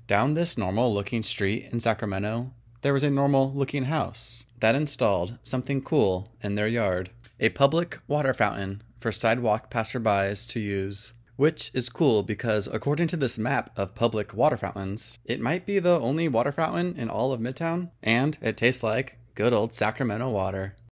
Down this normal looking street in Sacramento, there was a normal looking house that installed something cool in their yard. A public water fountain for sidewalk passerbys to use. Which is cool because according to this map of public water fountains, it might be the only water fountain in all of Midtown, and it tastes like good old Sacramento water.